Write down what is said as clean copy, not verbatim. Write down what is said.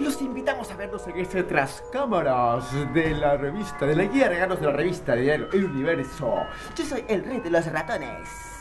Los invitamos a vernos en este Tras Cámaras de la revista, de la guía de regalos de la revista de El Universo. Yo soy el rey de los ratones.